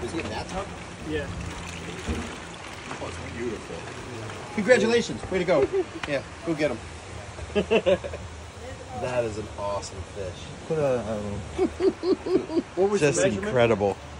Was he in that tub? Yeah. Oh, it's beautiful. Congratulations. Way to go. Yeah, go get him. That is an awesome fish. Put a, What was just the measurement? incredible.